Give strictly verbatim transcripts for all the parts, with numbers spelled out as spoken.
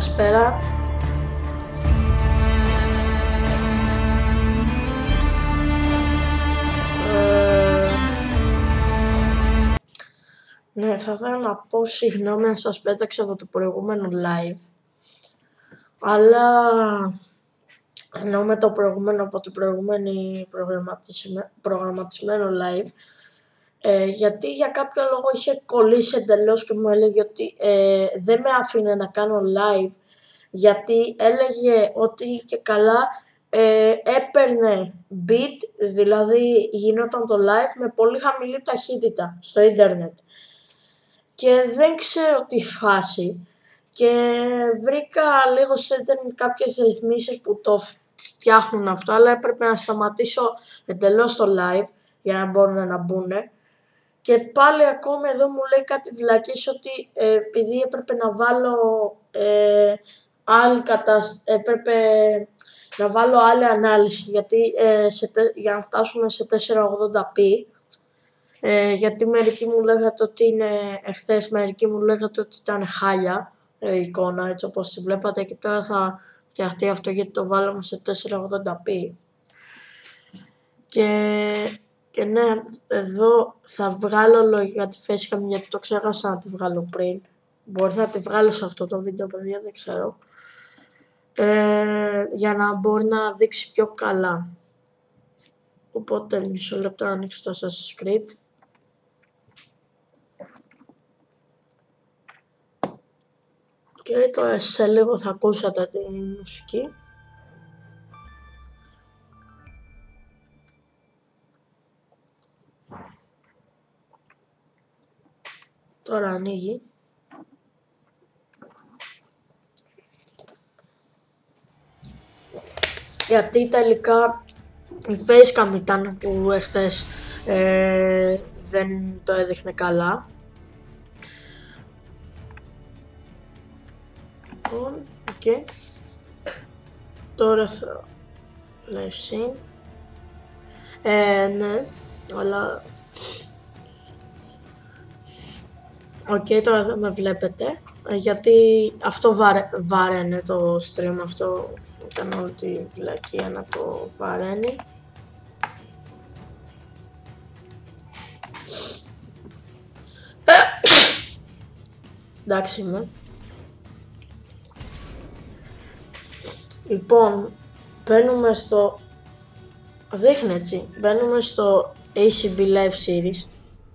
Καλησπέρα. Ε, ναι, θα ήθελα να πω συγγνώμη αν σας πέταξα από το προηγούμενο live, αλλά ενώ με το προηγούμενο από την προηγούμενη προγραμματισμένο live, ε, γιατί για κάποιο λόγο είχε κολλήσει εντελώς και μου έλεγε ότι ε, δεν με άφηνε να κάνω live, γιατί έλεγε ότι και καλά ε, έπαιρνε beat, δηλαδή γινόταν το live με πολύ χαμηλή ταχύτητα στο ίντερνετ και δεν ξέρω τι φάση, και βρήκα λίγο στο ίντερνετ κάποιες ρυθμίσεις που το φτιάχνουν αυτό, αλλά έπρεπε να σταματήσω εντελώς το live για να μπορούν να μπουν. Και πάλι ακόμα εδώ μου λέει κάτι βλακής ότι ε, επειδή έπρεπε να βάλω ε, άλλη κατάσταση, έπρεπε να βάλω άλλη ανάλυση, γιατί ε, σε, για να φτάσουμε σε τετρακόσια ογδόντα πι, ε, γιατί μερικοί μου λέγατε ότι είναι εχθές, μερικοί μου λέγατε ότι ήταν χάλια ε, εικόνα, έτσι όπως τη βλέπατε, και τώρα θα φτιαχτεί αυτό γιατί το βάλαμε σε τετρακόσια ογδόντα πι. Και... Και ναι, εδώ θα βγάλω λογικά τη facecam, γιατί το ξέχασα να τη βγάλω πριν. Μπορεί να τη βγάλω σε αυτό το βίντεο, παιδιά, δεν ξέρω. Ε, για να μπορεί να δείξει πιο καλά. Οπότε μισό λεπτό να ανοίξω το Assassin's Creed. Και τώρα σε λίγο θα ακούσατε τη μουσική. Τώρα ανοίγει. Γιατί τελικά η facecam ήταν που εχθές ε, δεν το έδειχνε καλά. Λοιπόν, okay. Τώρα θα live scene. Ε, ναι, αλλά... Οκ, okay, τώρα δεν με βλέπετε, γιατί αυτό βαρε, βαραίνει το stream, αυτό ήταν όλη τη βλακεία να το βαραίνει. Εντάξει είμαι. Λοιπόν, μπαίνουμε στο... Δείχνει έτσι, μπαίνουμε στο έι σι μπι Live Series.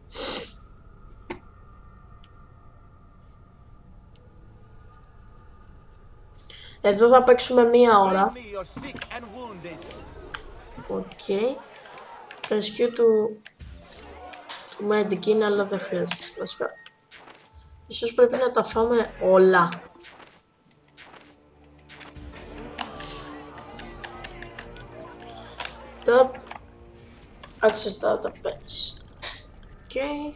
Εδώ θα παίξουμε μία ώρα. Οκ. Okay. Rescue του... του Medic είναι, αλλά δεν χρειάζεται. Βασικά. Ίσως πρέπει να τα φάμε όλα. Top. Access database. Οκ. Okay.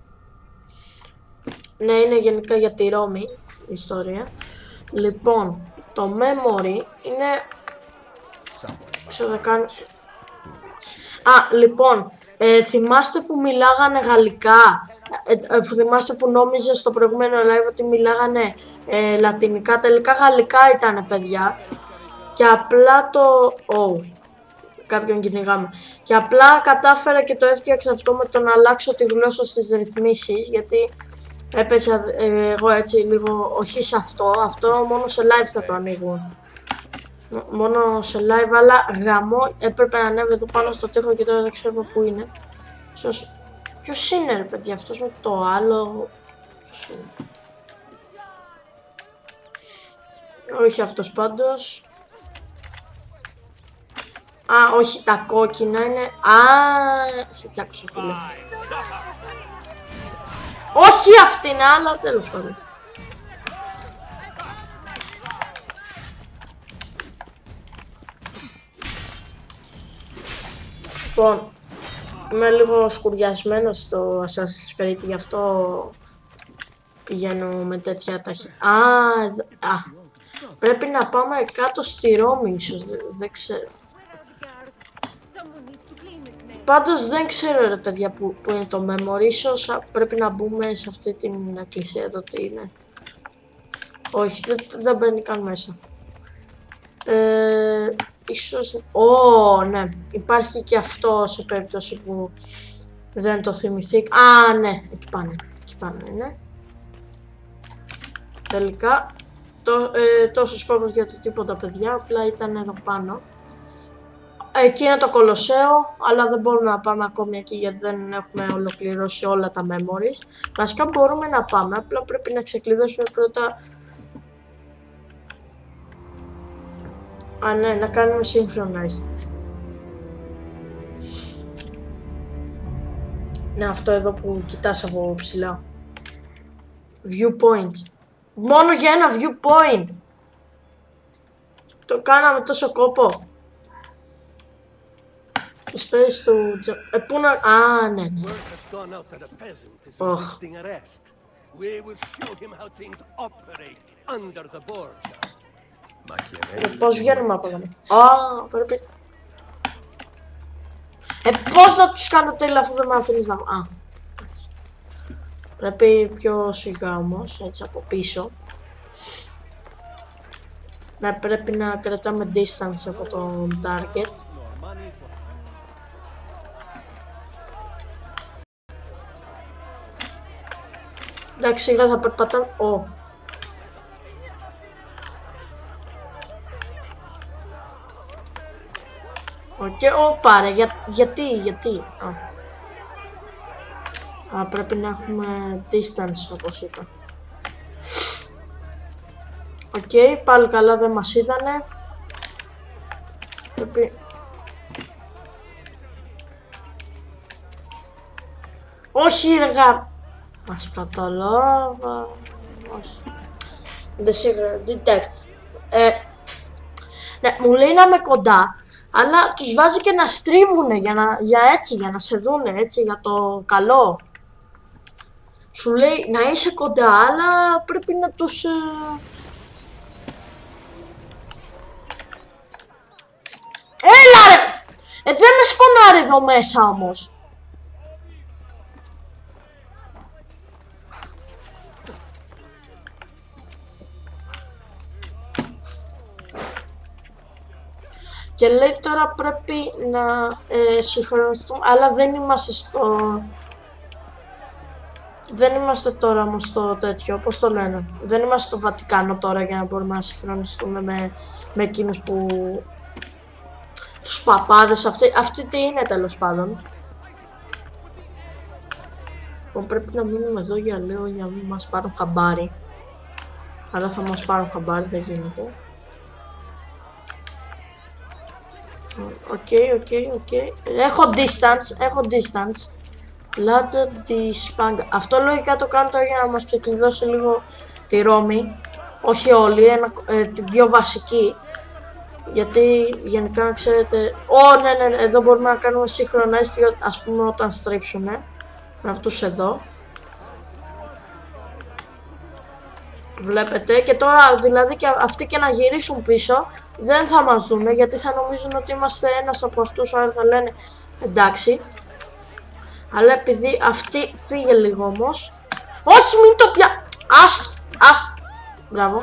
Ναι, είναι γενικά για τη Ρώμη η ιστορία. Λοιπόν, το memory είναι... Ξέρω, θα κάνω... Α, λοιπόν, ε, θυμάστε που μιλάγανε γαλλικά, ε, ε, θυμάστε που νόμιζε στο προηγούμενο live ότι μιλάγανε ε, λατινικά, τελικά γαλλικά ήτανε, παιδιά. Και απλά το... Oh, κάποιον κυνηγάμε. Και απλά κατάφερα και το έφτιαξα αυτό με το να αλλάξω τη γλώσσα στις ρυθμίσεις, γιατί... Έπεσα ε, εγώ έτσι λίγο, όχι σε αυτό, αυτό μόνο σε live θα το ανοίγουν. Μόνο σε live, αλλά γαμό έπρεπε να ανέβει εδώ πάνω στο τοίχο και τώρα δεν ξέρουμε πού είναι. Ίσως... Ποιος είναι ρε παιδιά, αυτός με το άλλο... Ποιος είναι? Όχι αυτός πάντως. Α, όχι, τα κόκκινα είναι... Α, σε τσάκουσα φίλε. Όχι αυτή είναι, αλλά τέλος πάντων. Λοιπόν, είμαι λίγο σκουριασμένος στο Assassin's Creed, γι' αυτό πηγαίνω με τέτοια ταχύτητα. Α, α, πρέπει να πάμε κάτω στη Ρώμη ίσως, δεν, δεν ξέρω. Πάντως δεν ξέρω ρε παιδιά που, που είναι το memory, ίσως πρέπει να μπούμε σε αυτή την εκκλησία εδώ τι είναι. Όχι, δεν, δεν μπαίνει καν μέσα. Ε, ίσως... Ω, ναι. Υπάρχει και αυτό σε περίπτωση που δεν το θυμηθεί. Α, ναι. Εκεί πάνω. Εκεί πάνω είναι. Τελικά. Το, ε, τόσος κόσμος για το τίποτα, παιδιά. Απλά ήταν εδώ πάνω. Εκεί είναι το Κολοσσέο, αλλά δεν μπορούμε να πάμε ακόμη εκεί γιατί δεν έχουμε ολοκληρώσει όλα τα memories. Βασικά μπορούμε να πάμε, απλά πρέπει να ξεκλειδώσουμε πρώτα. Α, ναι, να κάνουμε synchronized. Ναι, αυτό εδώ που κοιτάς από ψηλά. Viewpoint. Μόνο για ένα viewpoint. Το κάναμε τόσο κόπο. Space του... Ε, πού να... Α, ναι, ναι. Οχ. Ε, πώς βγαίνουμε από εδώ. Α, πρέπει... Ε, πώς να τους κάνω τέλεια αφού δεν με αφήνεις να... Α, πρέπει πιο σιγά όμως, έτσι από πίσω. Ναι, πρέπει να κρατάμε distance από τον target. Εντάξει, σιγά θα περπατάμε. Ω. Οκ, ω, πάρε. Για, γιατί, γιατί. Α. Α, πρέπει να έχουμε distance, όπως είπα. Οκ, okay, πάλι καλά, δεν μας είδανε. Πρέπει... Όχι, ρε. Μας καταλάβα. Όχι. Δεν σίγουρα. Detect. Ε, ναι, μου λέει να είμαι κοντά, αλλά τους βάζει και να στρίβουνε για, να, για έτσι, για να σε δούνε, έτσι, για το καλό. Σου λέει να είσαι κοντά, αλλά πρέπει να τους... Ε... Έλα ρε! Ε, δεν με σπονάρει εδώ μέσα όμως. Και λέει τώρα πρέπει να ε, συγχρονιστούμε, αλλά δεν είμαστε στο... Δεν είμαστε τώρα όμως στο τέτοιο, πώς το λένε. Δεν είμαστε στο Βατικάνο τώρα για να μπορούμε να συγχρονιστούμε με, με εκείνους που... Τους παπάδες, αυτοί, αυτοί τι είναι τέλος πάντων. Λοιπόν, πρέπει να μείνουμε εδώ για λίγο για να μην μας πάρουν χαμπάρι. Αλλά θα μας πάρουν χαμπάρι, δεν γίνεται. Οκ, οκ, οκ. Έχω distance, έχω distance. Λάτζα τη σπάγκα. Αυτό λογικά το κάνω τώρα για να μας ξεκλειδώσει λίγο τη Ρώμη. Όχι όλη, ένα, ε, την πιο βασική. Γιατί γενικά να ξέρετε... Ω, ναι, ναι, ναι, εδώ μπορούμε να κάνουμε σύγχρονα αίσθηση, ας πούμε όταν στρίψουνε. Με αυτούς εδώ. Βλέπετε, και τώρα δηλαδή και αυτοί και να γυρίσουν πίσω δεν θα μας δούνε γιατί θα νομίζουν ότι είμαστε ένας από αυτούς, άρα θα λένε εντάξει. Αλλά επειδή αυτοί φύγε λίγο όμως. Όχι, μην το πια... Άστο, άστο. Μπράβο.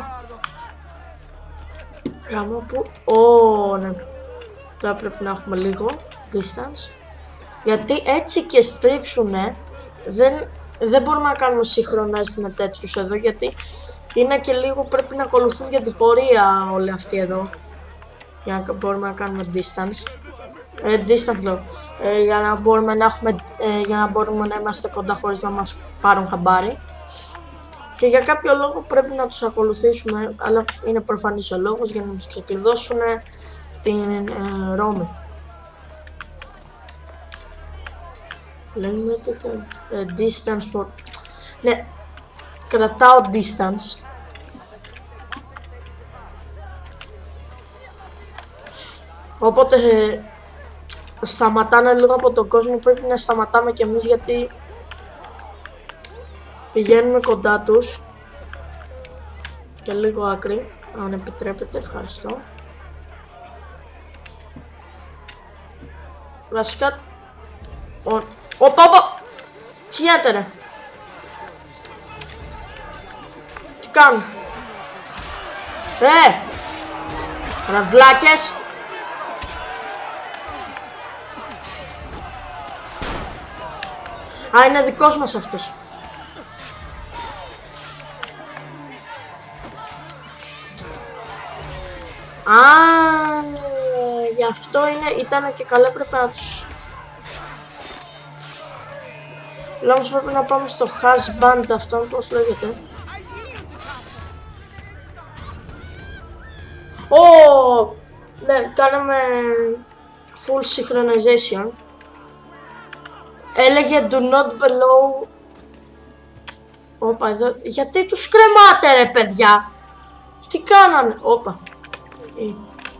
Γάμο που... Ω, ναι. Τώρα πρέπει να έχουμε λίγο distance. Γιατί έτσι και στρίψουνε δεν, δεν μπορούμε να κάνουμε σύγχρονα με τέτοιους εδώ γιατί είναι και λίγο πρέπει να ακολουθούν για την πορεία όλοι αυτοί εδώ. Για να μπορούμε να κάνουμε distance. Ε, distance λέω. Ε, για να μπορούμε να έχουμε, ε, για να μπορούμε να είμαστε κοντά χωρίς να μας πάρουν χαμπάρι. Και για κάποιο λόγο πρέπει να τους ακολουθήσουμε, αλλά είναι προφανής ο λόγος για να μας ξεκλειδώσουν την ε, Ρώμη. Λέμε ε, distance for... Ναι, κρατάω distance. Οπότε ε, σταματάνε λίγο από τον κόσμο, πρέπει να σταματάμε κι εμείς γιατί πηγαίνουμε κοντά τους. Και λίγο άκρη, αν επιτρέπετε, ευχαριστώ. Βασικά... Οπα, οπα! Τι γίνεται ρε! Τι κάνουν! Ε! Ραβλάκες! Α, είναι δικός μας αυτός. Α, γι' αυτό είναι, ήταν και καλά, πρέπει να τους... Λέω όμως πρέπει να πάμε στο husband αυτόν, πώς λέγεται. Ω, ναι, κάναμε full synchronization. Έλεγε do not below. Όπα εδώ, γιατί τους κρεμάτε ρε παιδιά. Τι κάνανε, όπα. Η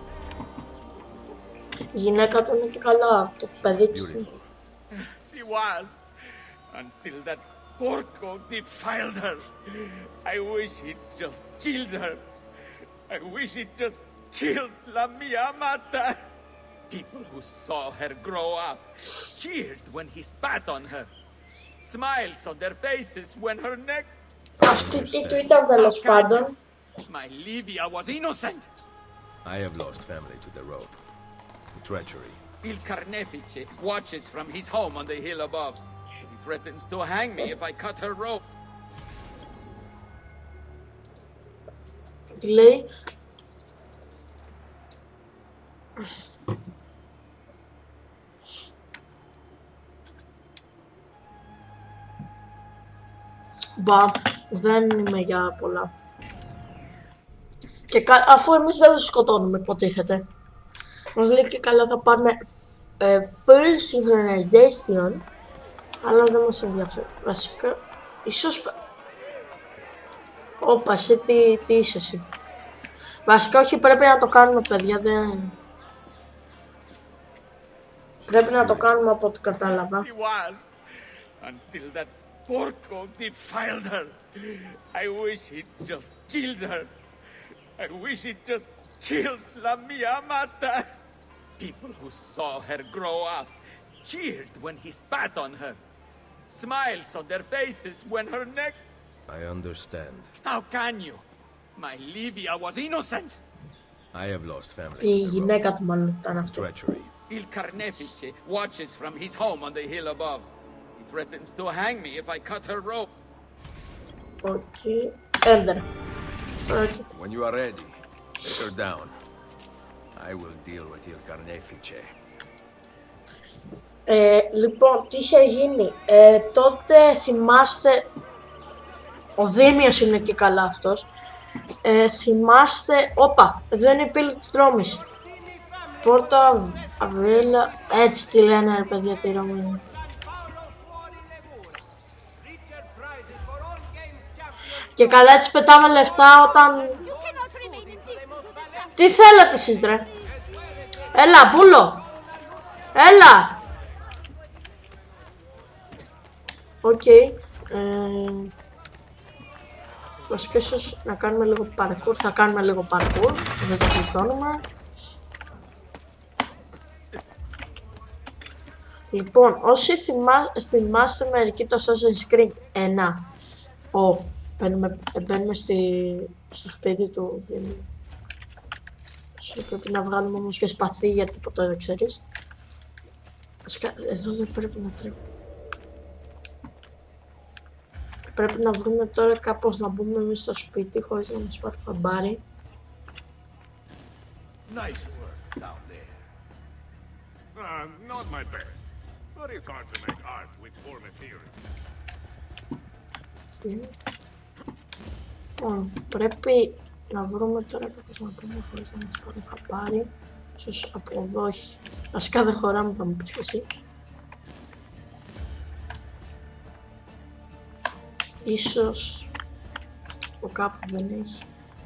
γυναίκα του είναι και καλά, το παιδί του. She was, until that porco defiled her. I wish he'd just killed her. I wish he'd just killed La Mia Mata. People who saw her grow up cheered when he spat on her. Smiles on their faces when her neck... Αυτή τι του ήταν τέλος πάντων. My Livia was innocent. I have lost family to the rope. To treachery. Il Carnefice watches from his home on the hill above. He threatens to hang me if I cut her rope. Τι λέει? Μπα, δεν είμαι για πολλά. Και κα... αφού εμείς δεν τους σκοτώνουμε, υποτίθεται. Μας λέει και καλά θα πάρουμε ε, full synchronization, αλλά δεν μας ενδιαφέρει. Βασικά, ίσως... Όπα, εσύ τι, τι είσαι εσύ. Βασικά όχι, πρέπει να το κάνουμε παιδιά, δεν... Πρέπει να το κάνουμε από ό,τι κατάλαβα. Until that porco defiled her. I wish he'd just killed her. I wish he'd just killed La Mia Mata. People who saw her grow up cheered when he spat on her. Smiles on their faces when her neck... I understand. How can you? My Livia was innocent. I have lost family. Η γυναίκα του μάλλον ήταν αυτό. Treachery. Il Carnefice watches from his home on the hill above. He threatens to hang me if I cut her rope. Okay. Enter. Okay. When you are ready, take her down. I will deal with Il Carnefice. Ε, λοιπόν, τι είχε γίνει. Ε, τότε θυμάστε... Ο Δήμιος είναι και καλά αυτός. Ε, θυμάστε... Όπα, δεν είναι η πύλη της Ρώμης. Πόρτα Αβρίλα... Έτσι τη λένε ρε παιδιά τη Ρώμη. Και καλά έτσι πετάμε λεφτά όταν... Τι θέλατε εσείς ρε. Έλα μπούλο. Έλα. Οκ. Okay. Ε... Βασικά ίσως να κάνουμε λίγο parkour. Θα κάνουμε λίγο parkour. Δεν το πληθώνουμε. Λοιπόν, όσοι θυμά... θυμάστε μερικοί το Assassin's Creed ένα. Ω, μπαίνουμε, μπαίνουμε στη... στο σπίτι του Δήμου. Πρέπει να βγάλουμε όμως και σπαθί γιατί τίποτα δεν ξέρεις. Εδώ δεν πρέπει να τρέχουμε. Πρέπει να βρούμε τώρα κάπως να μπούμε εμείς στο σπίτι χωρίς να μας πάρει χαμπάρι. Nice work down there. Uh, not my best, but it's hard to make art with poor materials. Λοιπόν, πρέπει να βρούμε τώρα κάπως να πούμε χωρίς να μας πάρει χαμπάρι. Ίσως από εδώ όχι. Βασικά δεν χωράμε, θα μου πεις και εσύ. Ίσως από κάπου δεν έχει.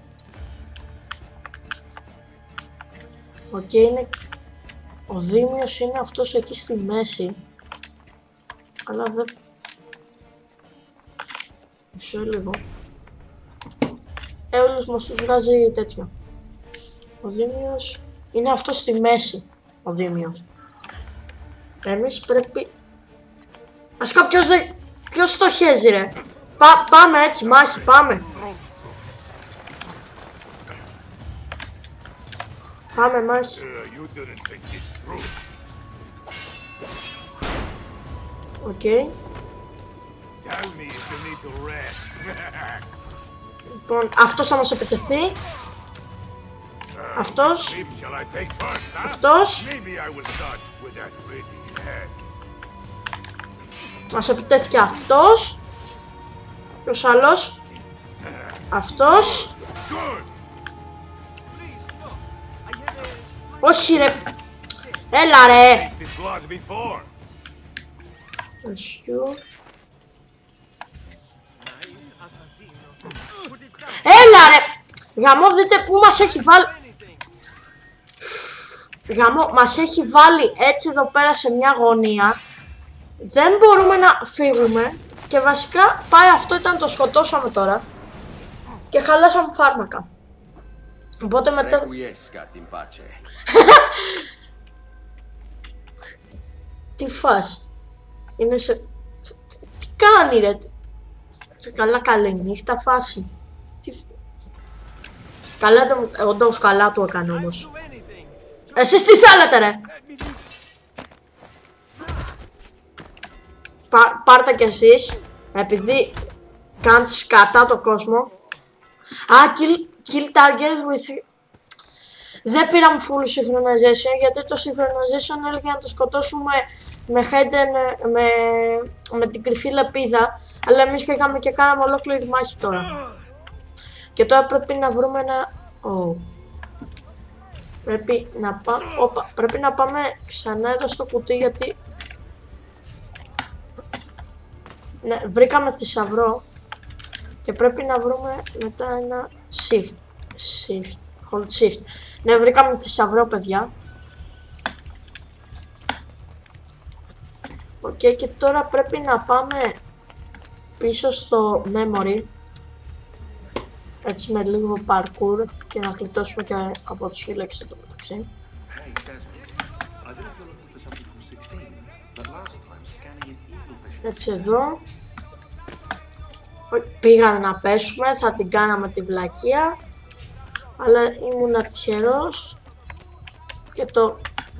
Οκ, okay, είναι... Ο Δήμιος είναι αυτός εκεί στη μέση. Αλλά δεν... Μισό λίγο. Ε, όλους μας τους βγάζει τέτοιο. Ο Δήμιος είναι αυτός στη μέση. Ο Δήμιος. Εμείς πρέπει... Ας κάποιος δεν... Ποιος στοχέζει ρε. Πά, πάμε έτσι, μάχη, πάμε. Πάμε μάχη. Οκ. Okay. Λοιπόν, αυτός θα μας επιτεθεί. Αυτός. Αυτός. Μας επιτέθηκε αυτός. Ποιος άλλος? Αυτός. Όχι ρε. Έλα ρε. Έλα ρε. Γαμό, δείτε που μας έχει βάλει. Γαμό, μας έχει βάλει έτσι εδώ πέρα σε μια γωνία. Δεν μπορούμε να φύγουμε. Και βασικά πάει αυτό, ήταν το σκοτώσαμε τώρα. Και χαλάσαμε φάρμακα. Οπότε μετά... Τι φας? Είναι σε... Τι κάνει ρε? Καλά καλή νύχτα φάση. Τι... Καλά το... Εγώ το καλά του έκανε όμως. Εσείς τι θέλετε ρε? Πα... Πάρτε κι εσείς. Επειδή κάνετε σκατά το κόσμο. Α, kill, kill target with... Δεν πήραμε full synchronization, γιατί το synchronization έλεγε να το σκοτώσουμε με hidden, με, με την κρυφή λεπίδα. Αλλά εμείς πήγαμε και κάναμε ολόκληρη μάχη τώρα. Και τώρα πρέπει να βρούμε ένα... Oh. Πρέπει να πάμε... Οπα, πρέπει να πάμε ξανά εδώ στο κουτί, γιατί... Ναι, βρήκαμε θησαυρό. Και πρέπει να βρούμε μετά ένα shift. Shift. Hold shift. Ναι, βρήκαμε θησαυρό, παιδιά. Οκ, okay, και τώρα πρέπει να πάμε πίσω στο memory. Έτσι με λίγο parkour και να γλιτώσουμε και από τους φύλακες εδώ μεταξύ. Έτσι εδώ. Πήγαμε να πέσουμε, θα την κάναμε τη βλακεία. Αλλά ήμουν τυχερός. Και το...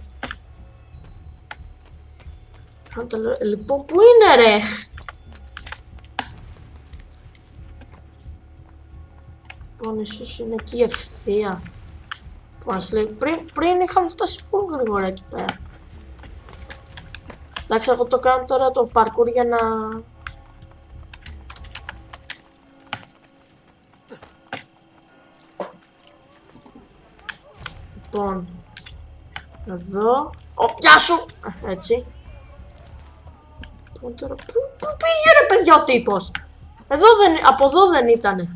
Λοιπόν, πού είναι ρε? Λοιπόν, ίσως είναι εκεί ευθεία. Που μας λέει, πριν, πριν είχαμε φτάσει full γρήγορα εκεί πέρα. Εντάξει, εγώ το κάνω τώρα το parkour για να... Λοιπόν, εδώ... Ω, γεια σου! Έτσι. Λοιπόν, τώρα... Πού, πού πήγε ρε παιδιά ο τύπος? Εδώ δεν... Από εδώ δεν ήτανε.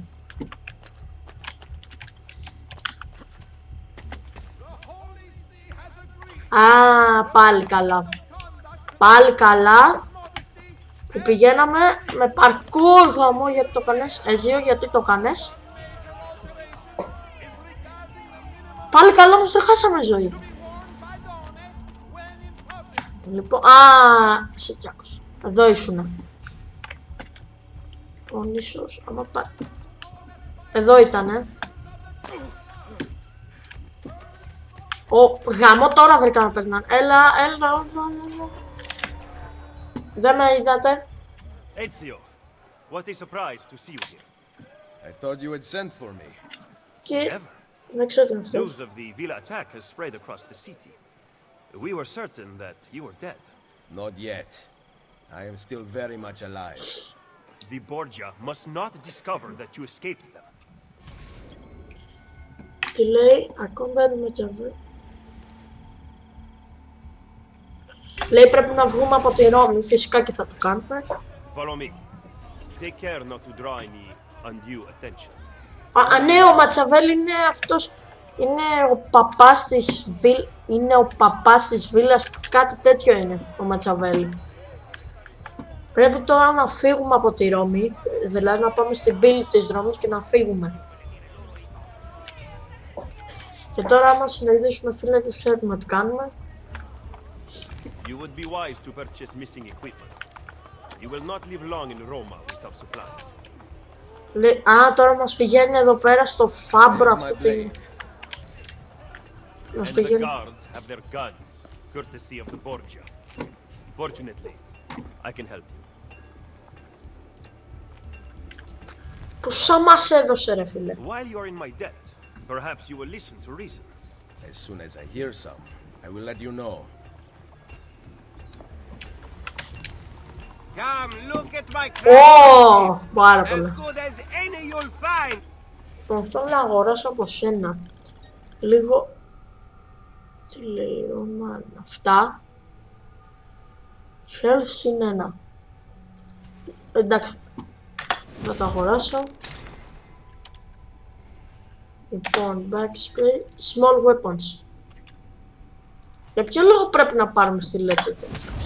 Α, πάλι καλά. Πάλι καλά. Που πηγαίναμε με parkour γαμό, γιατί το κάνες. Εζίο, γιατί το κάνες. Πάλι καλά, όμως δεν χάσαμε ζωή. Λοιπόν, α, σε τσάκος. Εδώ ήσουνα. Λοιπόν, ίσως, άμα πάει. Εδώ ήτανε. Ο γάμο τώρα βρήκαμε περνάνε. Έλα, έλα, έλα, έλα. Δεν με είδατε. Ezio, what a surprise to see you here. I thought you had sent for me. Και δεν ξέρω τι είναι αυτό. News of the Villa attack has spread across the city. We were certain that you were dead. Not yet. I am still very much alive. The Borgia must not discover that you escaped them. Τι λέει, ακόμα δεν με τσαβεί. Λέει πρέπει να βγούμε από τη Ρώμη, φυσικά και θα το κάνουμε. Follow me. Take care not to draw any undue attention. Α, ναι, ο Ματσαβέλ είναι αυτός, είναι ο παπάς της βίλ, είναι ο παπάς της βίλας, κάτι τέτοιο είναι ο Ματσαβέλ. Πρέπει τώρα να φύγουμε από τη Ρώμη, δηλαδή να πάμε στην πύλη της Ρώμης και να φύγουμε. Και τώρα άμα συνεχίσουμε φύλακες, ξέρουμε τι κάνουμε. You would be wise to purchase missing equipment. You will not live long in Roma without supplies. Λέει, α, τώρα μας πηγαίνει εδώ πέρα στο φάμπρο αυτό τι είναι. Μας And the πηγαίνει. guards have their guns, courtesy of the Borgia. Fortunately, I can help you. Πόσα μας έδωσε ρε φίλε. While you are in my debt, perhaps you will listen to reason. As soon as I hear some, I will let you know. Come, look at my Ω, πάρα as πολλά. good as any you'll find. Λοιπόν, θέλω να αγοράσω από σένα λίγο. Τι λέει, Ρωμάν, αυτά. Health είναι ένα. Εντάξει, να το αγοράσω. Λοιπόν, backspray, small weapons. Για ποιο λόγο πρέπει να πάρουμε στη λέτε.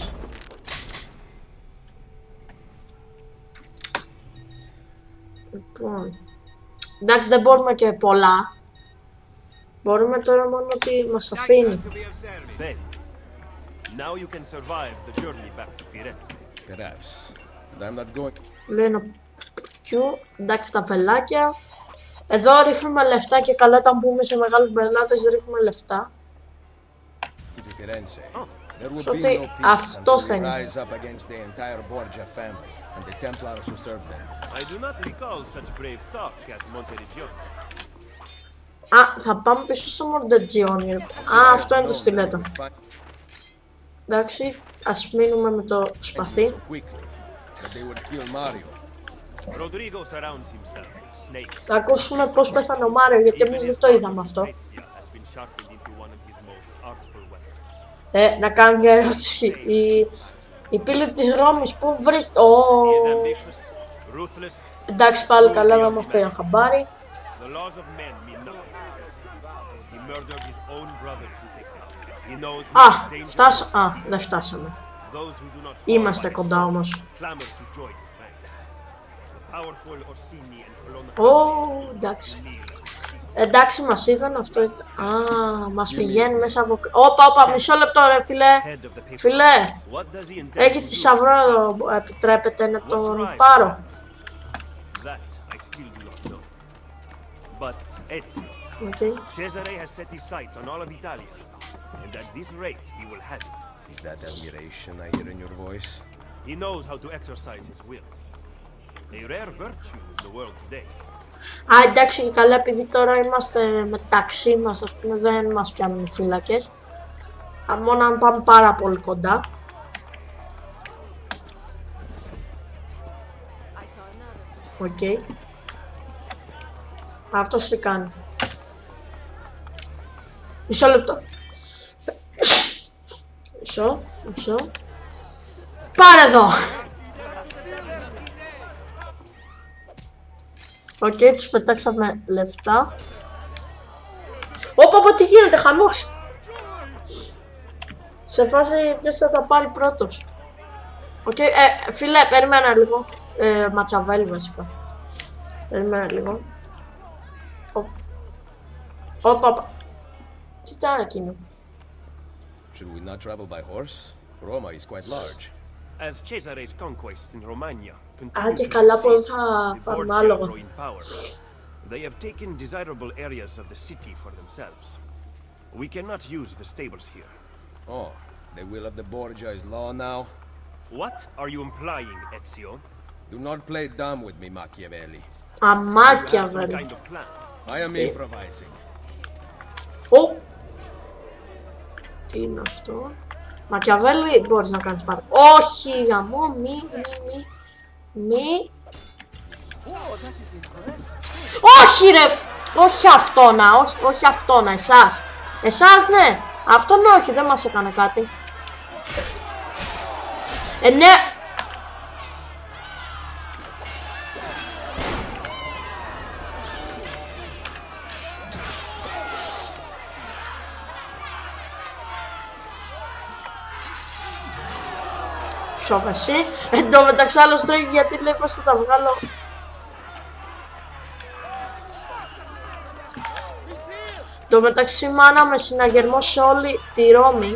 Λοιπόν, εντάξει δεν μπορούμε και πολλά. Μπορούμε τώρα μόνο ότι μας αφήνει. To be of service. Then, now you can survive the journey back to Firenze. Perhaps. But I'm not going. Λέει να πιού, εντάξει τα φελάκια. Εδώ ρίχνουμε λεφτά και καλά όταν μπούμε σε μεγάλους μπερνάτες ρίχνουμε λεφτά. to Firenze. There will So be they- no peace αυτό until we θα είναι. rise up against the entire Borgia family and the Templars who serve them. I do not recall such brave talk at Monteriggioni. Α, θα πάμε πίσω στο Μοντετζιόνι. Α, αυτό είναι το στιλέτο. Εντάξει, ας μείνουμε με το σπαθί. So quickly that they would kill Mario. Rodrigo surrounds himself with snakes. Θα ακούσουμε πώς πέθανε ο Μάριο, γιατί εμείς δεν το είδαμε αυτό. Ezio has been sharpened into one of his most artful weapons. Ε, να κάνω μια ερώτηση. Η, η πύλη της Ρώμης πού βρίσκεται. Ω, He is ambitious, ruthless. εντάξει πάλι καλά να μας πήραν χαμπάρι. The laws of men mean nothing. He murdered his own brother to take power. He knows Α, no danger. φτάσα... Α, δεν φτάσαμε. Those who do not follow Είμαστε my κοντά sword όμως. clamor to join his ranks. The powerful Orsini and Colonna Ω, εντάξει. Εντάξει, μας είδαν αυτό. ήταν- Α, μας πηγαίνει μέσα από... Όπα, όπα, μισό λεπτό ρε φίλε. head of the people. Φίλε, What does he intend έχει to do? θησαυρό εδώ, επιτρέπετε να τον πάρω. That I still do not know. But Ezio, Okay. Cesare has set his sights on all of Italia, and at this rate he will have it. Is that admiration I hear in your voice? He knows how to exercise his will. A rare virtue in the world today. Α, εντάξει και καλά, επειδή τώρα είμαστε μεταξύ μας, ας πούμε, δεν μας πιάνουν οι φύλακες. Α, μόνο αν πάμε πάρα πολύ κοντά. Οκ. Okay. Αυτός τι κάνει. Μισό λεπτό. Μισό, μισό. Πάρε εδώ. Οκ, okay, τους πετάξαμε λεφτά. Όπα, όπα, τι γίνεται, χαμός. Σε φάση ποιος θα τα πάρει πρώτος. Οκ, okay, ε, φίλε, περίμενα λίγο. Ε, ματσαβέλη βασικά. Περίμενα λίγο. Όπα, όπα. Τι ήταν εκείνο. Should we not travel by horse? Roma is quite large. As Cesare's conquests in Romagna Α, continue και to καλά που succeed, θα the πάρουμε Borgia άλογο. grow in power. They have taken desirable areas of the city for themselves. We cannot use the stables here. Oh, the will of the Borgia is law now? What are you implying, Ezio? Do not play dumb with me, Machiavelli. Αμάκια, You have some βέβαια. kind of plan. I am Okay. improvising. Ω! Τι είναι αυτό. Μακιαβέλη, μπορείς να κάνεις πάρα. Όχι, γαμό, μη, μη, μη, μη. Όχι ρε! Όχι αυτό να, όχι, όχι αυτό να, εσάς. Εσάς ναι, αυτόν όχι, δεν μας έκανε κάτι. Ε, ναι. Σώφαση. Εν τω μεταξύ άλλος τρώει γιατί λέει πως θα τα βγάλω. Εν τω μεταξύ η μάνα με συναγερμό σε όλη τη Ρώμη.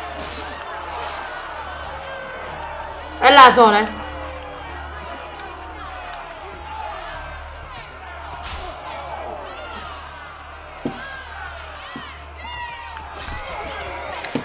Έλα εδώ ρε.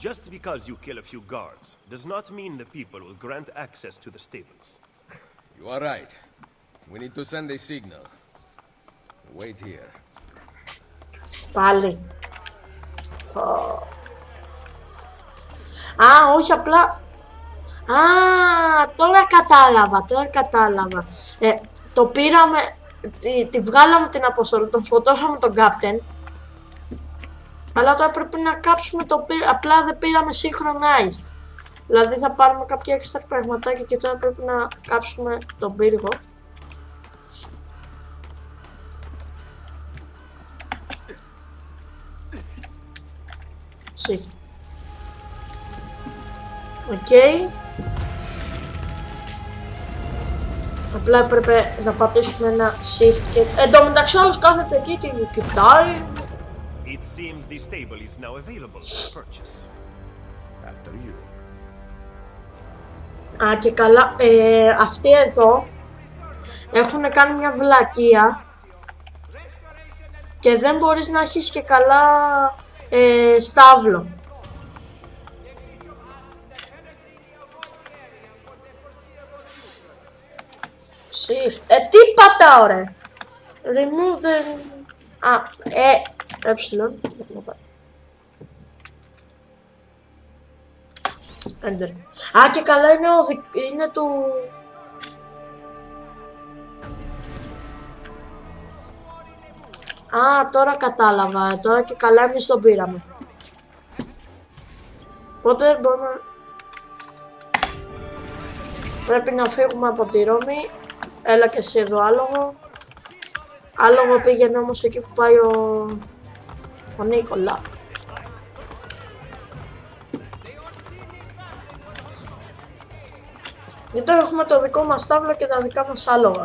Just because you kill a few guards does not mean the people will grant access to the stables. You are right. We need to send a signal. Wait here. Πάλι. Oh. Α, όχι απλά... Α, τώρα κατάλαβα, τώρα κατάλαβα. Ε, το πήραμε, τη, τη βγάλαμε την αποστολή, τον σκοτώσαμε τον Κάπτεν. Αλλά τώρα πρέπει να κάψουμε το πύργο, απλά δεν πήραμε synchronized. Δηλαδή θα πάρουμε κάποια έξτρα πραγματάκια και τώρα πρέπει να κάψουμε τον πύργο. Shift. Οκ. Okay. Απλά έπρεπε να πατήσουμε ένα shift και... Εν τω μεταξύ άλλος κάθεται εκεί και κοιτάει. It seems the stable is now available for purchase. After you. Α, και καλά, ε, αυτοί εδώ έχουν κάνει μια βλακεία και δεν μπορείς να έχεις και καλά ε, στάβλο. Shift. Ε, τι πατάω ρε. Remove the... Α, ε, έψιλον. Enter. Α, και καλά είναι, ο, είναι του... Α, τώρα κατάλαβα. Τώρα και καλά εμείς τον πήραμε. Οπότε μπορούμε... Πρέπει να φύγουμε από τη Ρώμη. Έλα και εσύ εδώ άλογο. Άλογο πήγαινε όμως εκεί που πάει ο... ο Νίκολα. Γιατί έχουμε το δικό μας στάβλο και τα δικά μας άλογα.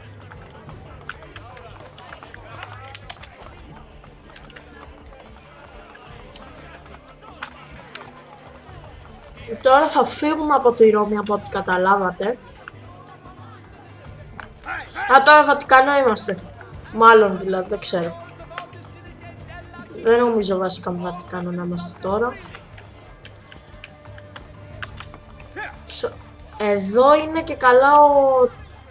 Τώρα θα φύγουμε από τη Ρώμη από ό,τι καταλάβατε. Α, τώρα Βατικανό είμαστε. Μάλλον δηλαδή, δεν ξέρω. Δεν νομίζω βασικά με Βατικανό να είμαστε τώρα. Εδώ είναι και καλά ο...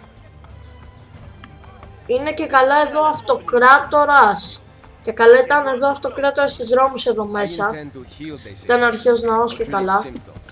Είναι και καλά εδώ αυτοκράτορας. Και καλά ήταν εδώ αυτοκράτορας της Ρώμης εδώ μέσα. Ήταν αρχαίος ναός και καλά.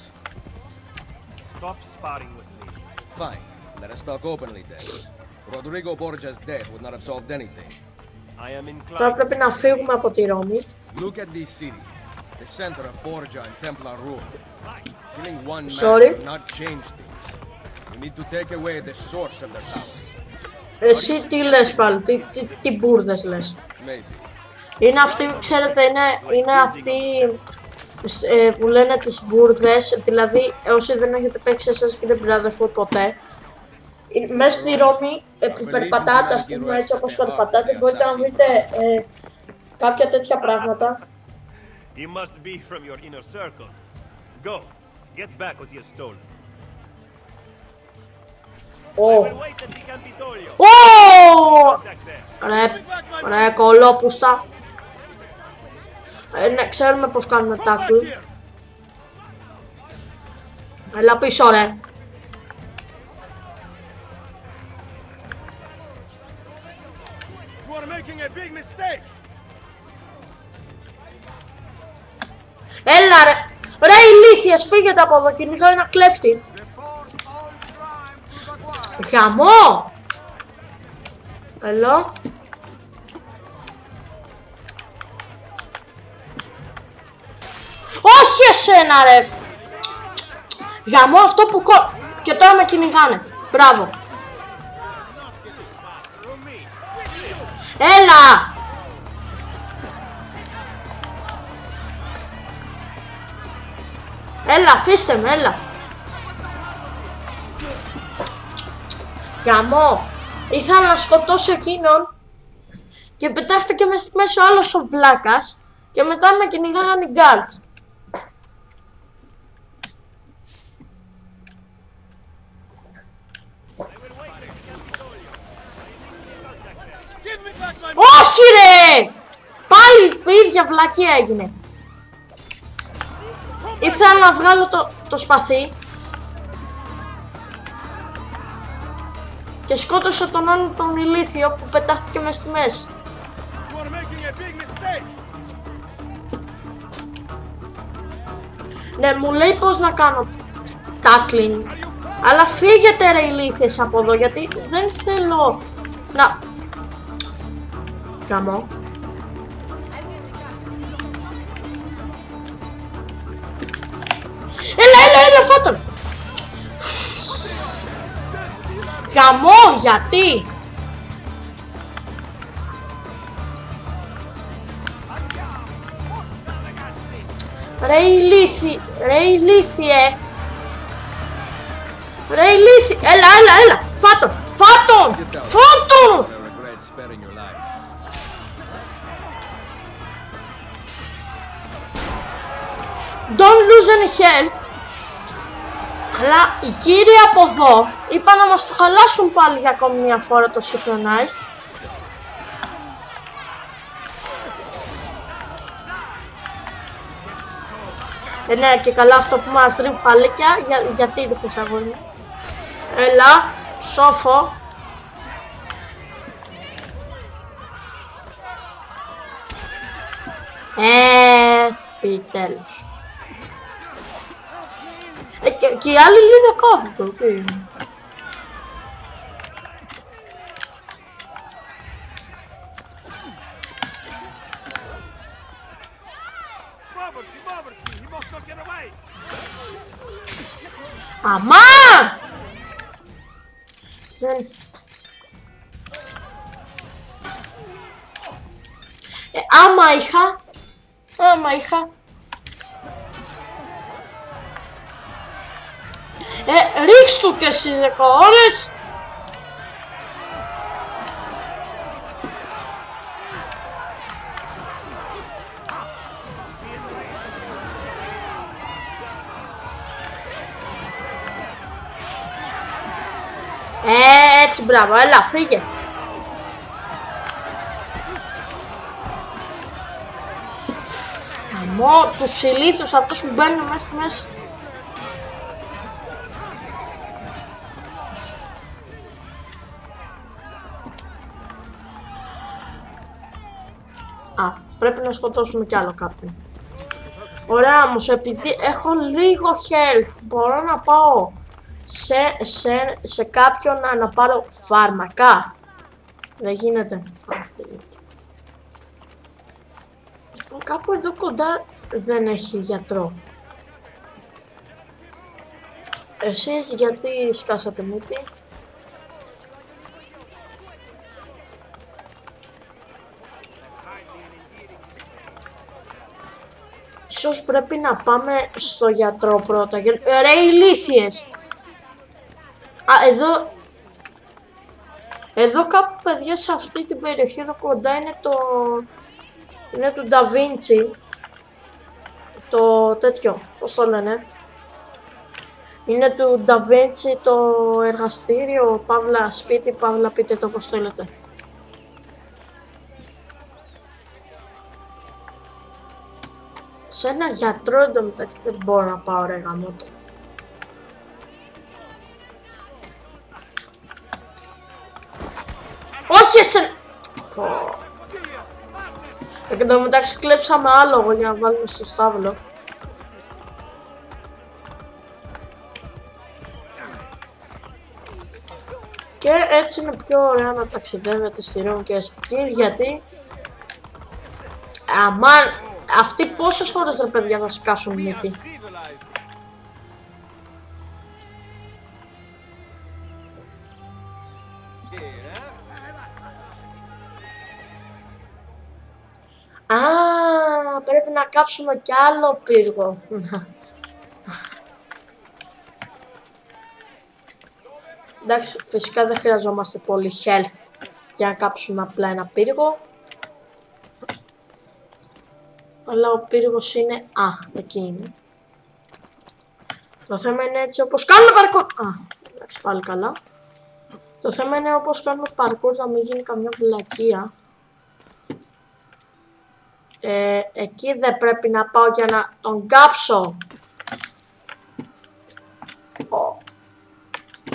Fine. Let us talk openly then. Rodrigo Borgia's death would not have solved anything. I am inclined. Τώρα πρέπει να φύγουμε από τη Ρώμη. Look at this city, the center of Borgia and Templar rule. Killing one Sorry. man will not change things. We need to take away the source of their power. Εσύ τι λες πάλι, τι, τι, τι μπουρδες λες. Maybe. Είναι αυτοί, ξέρετε, είναι, είναι αυτοί ε, που λένε τις μπουρδες. Δηλαδή, όσοι δεν έχετε παίξει εσάς και δεν πειράδες ποτέ, μέσα στη Ρώμη ε, που περπατάτε, ας πούμε, έτσι όπως περπατάτε, μπορείτε να βρείτε ε, κάποια τέτοια πράγματα. He must be from your inner circle. Go, get back what he has stolen. Ω! Wait at the Capitolio. Ω! Back there. Ρε, ρε, κολόπουστα. Ε, ναι, ξέρουμε πως κάνουμε τάκλ. Έλα πίσω, ρε. You are making a big mistake. Έλα, ρε. Ρε, ηλίθιες, φύγετε από εδώ, κυνηγάω ένα κλέφτη. Γαμό! Έλα. Όχι εσένα, ρε. Γαμό αυτό που κο... Και τώρα με κυνηγάνε. Μπράβο. Έλα. Έλα, αφήστε με, έλα. Γαμό. Ήθελα να σκοτώσω εκείνον και πετάχτηκε μέσα στη μέση ο άλλος ο βλάκας και μετά με κυνηγάγαν οι guards. Όχι ρε! Πάλι η ίδια βλακία έγινε. Ήθελα να βγάλω το, το σπαθί και σκότωσα τον άλλο τον ηλίθιο που πετάχτηκε μες στη μέση. Ναι, μου λέει πως να κάνω tackling, αλλά φύγετε ρε ηλίθιες από εδώ, γιατί δεν θέλω να... Καμώ. Έλα, έλα, έλα, φάτον! Γαμό, γιατί! Ρε ηλίθι, ρε ηλίθιε! Ρε ηλίθι, έλα, έλα, έλα! Φάτον, φάτον, φάτον! Don't lose any health. Αλλά γύρι από εδώ είπα να μας το χαλάσουν πάλι για ακόμη μια φορά το synchronize. Ε, ναι, και καλά αυτό που μας ρίχνει παλίκια, για, γιατί ήρθες αγόρι. Έλα, σόφο. Ε, επιτέλους. Ε, και, και οι άλλοι λίγο δεν κόβουν. Αμάν! Δεν... Ε, άμα είχα... Άμα είχα... Ε, ρίξ' του και εσύ δέκα ώρες! Ε, έτσι, μπράβο, έλα, φύγε. Χαμό, τους ηλίθιους αυτούς που μπαίνουν μέσα στη μέση. Α, πρέπει να σκοτώσουμε κι άλλο κάποιον. Ωραία, όμως επειδή έχω λίγο health, μπορώ να πάω σε, σε, σε κάποιον να, να πάρω φάρμακα. Δεν γίνεται. Α, δεν γίνεται. Λοιπόν, κάπου εδώ κοντά δεν έχει γιατρό. Εσείς γιατί σκάσατε μύτη? Ίσως πρέπει να πάμε στο γιατρό πρώτα. Ρε ηλίθιες! Α, εδώ... Εδώ κάπου, παιδιά, σε αυτή την περιοχή εδώ κοντά είναι το... Είναι του Da Vinci. Το τέτοιο, πώς το λένε. Είναι του Da Vinci το εργαστήριο, παύλα σπίτι, παύλα πείτε το πώς θέλετε. Σε ένα γιατρό εντωμεταξύ δεν μπορώ να πάω ρε γαμώτο. Όχι εσένα! Πω. Εν τω μεταξύ κλέψαμε άλογο για να βάλουμε στο στάβλο. Και έτσι είναι πιο ωραία να ταξιδεύετε στη Ρώμη και στη Κύρ, γιατί αμάν, αυτοί πόσες φορές ρε παιδιά θα σκάσουν μύτη. Α, πρέπει να κάψουμε κι άλλο πύργο. Εντάξει, φυσικά δεν χρειαζόμαστε πολύ health για να κάψουμε απλά ένα πύργο. Αλλά ο πύργος είναι... Α, εκεί είναι. Το θέμα είναι έτσι όπως κάνουμε parkour. Α, εντάξει, πάλι καλά. Το θέμα είναι όπως κάνουμε parkour να μην γίνει καμιά βλακεία. Ε, εκεί δεν πρέπει να πάω για να τον κάψω.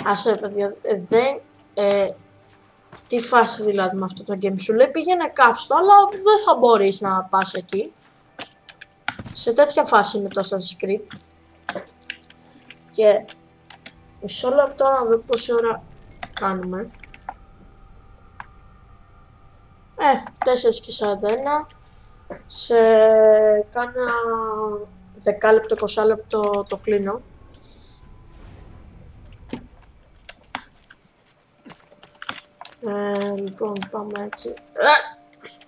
Άσε παιδιά, ε, δεν... Ε, τι φάση δηλαδή με αυτό το game, σου λέει πήγαινε κάψτο, αλλά δεν θα μπορείς να πας εκεί. Σε τέτοια φάση είναι το Assassin's Creed. Και μισό λεπτό να δω πόση ώρα κάνουμε. Ε, τέσσερα και σαράντα ένα. Σε κάνα δέκα λεπτό, είκοσι λεπτό το κλείνω. Ε, λοιπόν, πάμε έτσι. Ε!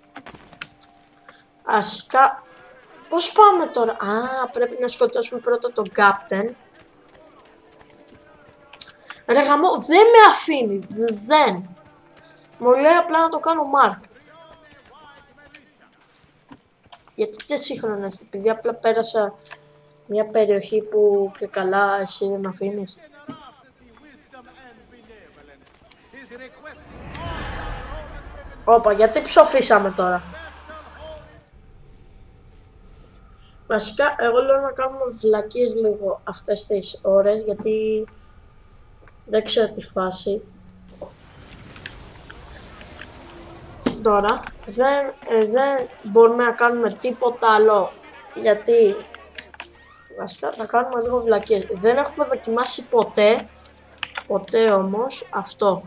Ασικά, πώς πάμε τώρα? Α, πρέπει να σκοτώσουμε πρώτα τον Captain. Ρε γαμό, δεν με αφήνει, δεν. Μου λέει απλά να το κάνω Mark. Γιατί δεν σύγχρονες, επειδή απλά πέρασα μια περιοχή που και καλά εσύ δεν με αφήνεις. Όπα, γιατί ψοφήσαμε τώρα? Βασικά, εγώ λέω να κάνουμε βλακίες λίγο αυτές τις ώρες, γιατί δεν ξέρω τη φάση. Τώρα, δεν, ε, δεν μπορούμε να κάνουμε τίποτα άλλο, γιατί βασικά θα κάνουμε λίγο βλακίες. Δεν έχουμε δοκιμάσει ποτέ, ποτέ όμως αυτό.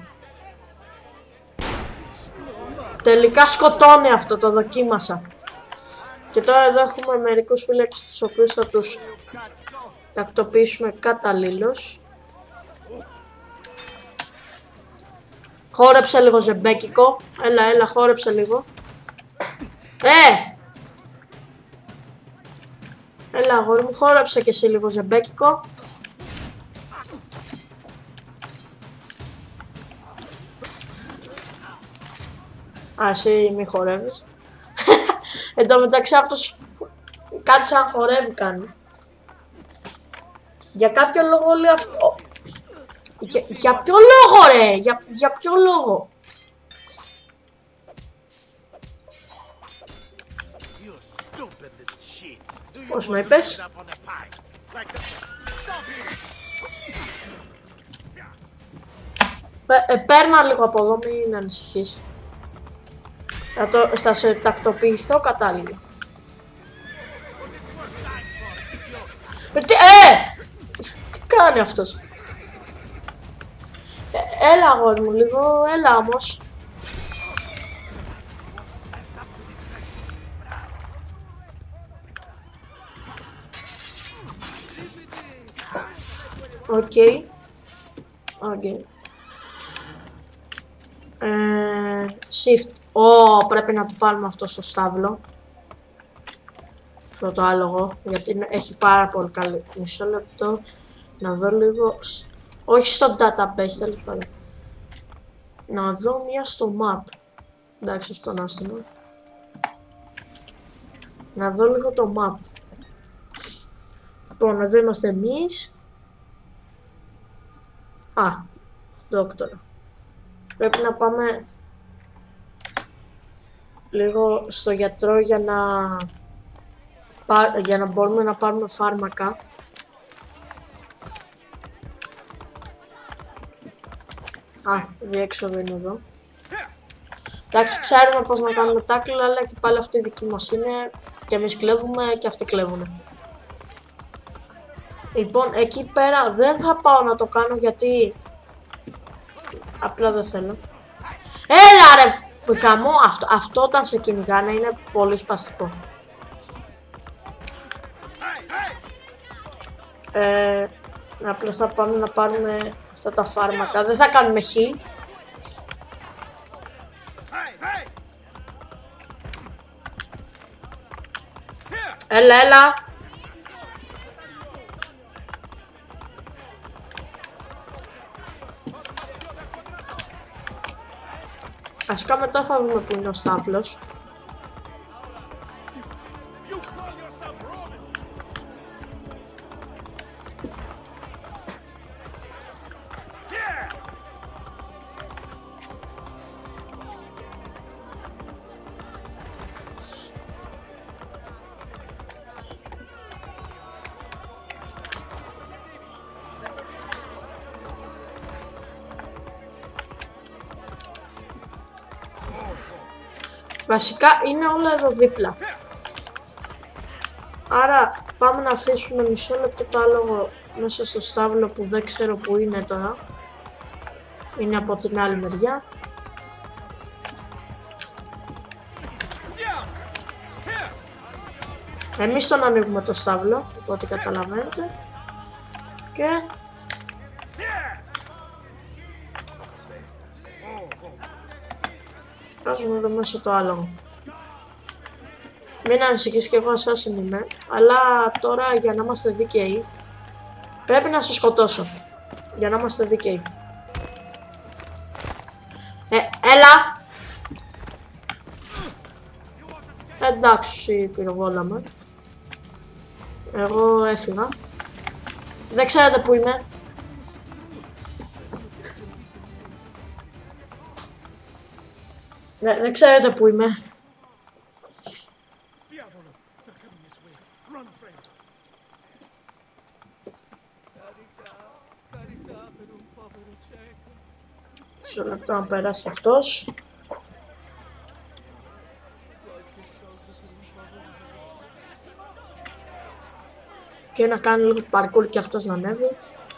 Τελικά σκοτώνει αυτό, το δοκίμασα. Και τώρα εδώ έχουμε μερικούς φίλους τους οποίους θα τους τακτοποιήσουμε καταλήλως. Χόρεψε λίγο ζεμπέκικο. Έλα, έλα, χόρεψε λίγο. Ε! Έλα, αγόρι μου, χόρεψε και εσύ λίγο ζεμπέκικο. Α, εσύ μη χορεύεις. Εν τω μεταξύ αυτός κάτι σαν χορεύει κάνει. Για κάποιο λόγο λέει αυτό. Για, για ποιο λόγο ρε, για, για ποιο λόγο? Πώς με είπες? Ε, παίρνα λίγο από εδώ, μην ανησυχείς. Θα, το, θα σε τακτοποιηθώ κατάλληλα. Ε, τι, ε! Τι κάνει αυτός? Ε, έλα αγόρι μου λίγο, έλα όμως. Οκ. Okay. Okay. Ε, shift. Ω, oh, πρέπει να του πάρουμε αυτό στο στάβλο. Αυτό το άλογο, γιατί έχει πάρα πολύ καλή. Μισό λεπτό, να δω λίγο. Όχι στο database, τέλος πάντων. Να δω μία στο map. Εντάξει, αυτό να στείλω. Να δω λίγο το map. Λοιπόν, εδώ είμαστε εμείς. Α, δόκτωρα. Πρέπει να πάμε λίγο στο γιατρό για να, για να μπορούμε να πάρουμε φάρμακα. Α, διέξοδο είναι εδώ. Εντάξει, ξέρουμε πώς να κάνουμε τάκλα, αλλά και πάλι αυτή η δική μας είναι και εμείς κλέβουμε και αυτοί κλέβουν. Λοιπόν, εκεί πέρα δεν θα πάω να το κάνω γιατί απλά δεν θέλω. Έλα ρε πηχαμό, αυτό, αυτό όταν σε κυνηγάνε είναι πολύ σπαστικό. Ε, απλά θα πάμε να πάρουμε αυτά τα φάρμακα, δεν θα κάνουμε heal. Έλα, έλα. Ασικά μετά θα δούμε που είναι ο στάβλος. Βασικά είναι όλα εδώ δίπλα. Άρα πάμε να αφήσουμε μισό λεπτό το άλογο μέσα στο στάβλο που δεν ξέρω που είναι τώρα. Είναι από την άλλη μεριά. Εμείς τον ανοίγουμε το στάβλο, οπότε καταλαβαίνετε. Και... βάζουμε εδώ μέσα το άλογο. Μην ανησυχείς, και εγώ assassin είμαι, αλλά τώρα για να είμαστε δίκαιοι πρέπει να σε σκοτώσω. Για να είμαστε δίκαιοι. Ε, έλα! Εντάξει, πυροβόλαμε. Εγώ έφυγα. Δεν ξέρετε που είμαι. Ναι, δεν ξέρετε που είμαι. Μισό λεπτό να περάσει αυτός. Και να κάνει λίγο parkour και αυτός να ανέβει.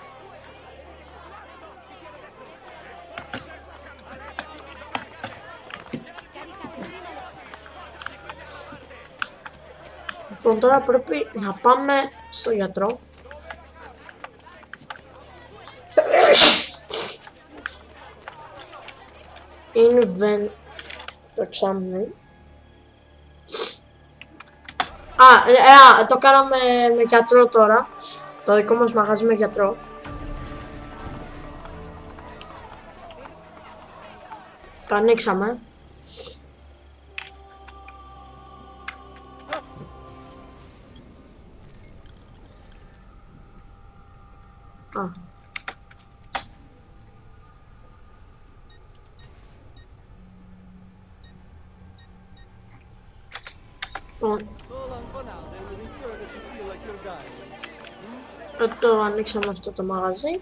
Λοιπόν, τώρα πρέπει να πάμε στο γιατρό. Invent το εξάμεινο. Α, ε, α, το κάναμε με γιατρό τώρα. Το δικό μας μαγαζί με γιατρό. Το ανοίξαμε. Α. Λοιπόν, το ανοίξαμε αυτό το μαγαζί.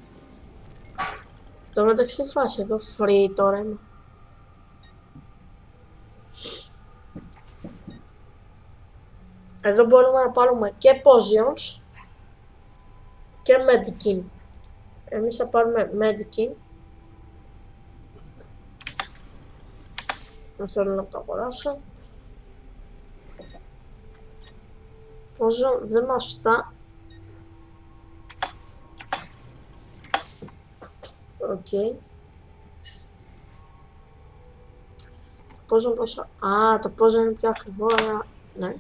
Το μεταξύ φάση εδώ free τώρα είναι. Εδώ μπορούμε να πάρουμε και potions και medikit. Εμείς θα πάρουμε medikit. Δεν θέλω να το αγοράσω. Potion δεν μας φτάνει. Οκ. Okay. Potion πόσο... Α, το potion είναι πιο ακριβό, αλλά... ναι.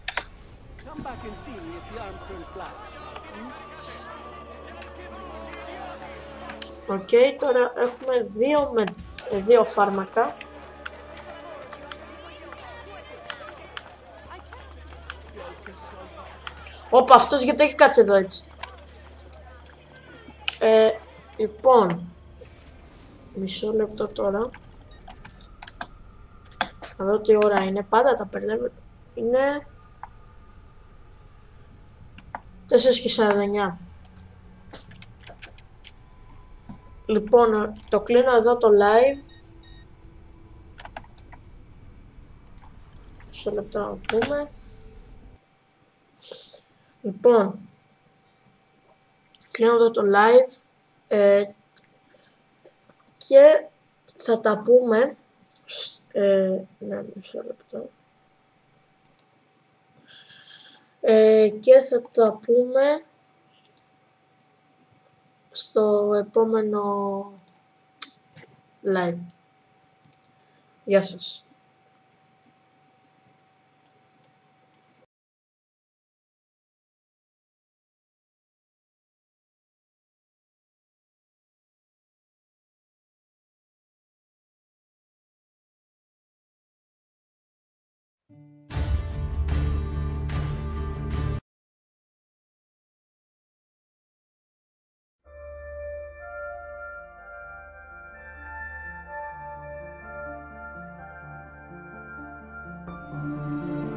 Οκ, okay, τώρα έχουμε δύο, με... δύο φάρμακα. Όπα, αυτός γιατί έχει κάτσει εδώ έτσι. Ε, λοιπόν, μισό λεπτό τώρα. Να δω τι ώρα είναι, πάντα τα περδεύω. Είναι τέσσερα και σαράντα εννιά. Λοιπόν, το κλείνω εδώ το live. Μισό λεπτό να πούμε. Λοιπόν, κλείνω εδώ το live ε, και θα τα πούμε, ε, ναι, μισό λεπτό, ε, και θα τα πούμε στο επόμενο live. Γεια σας. Thank you.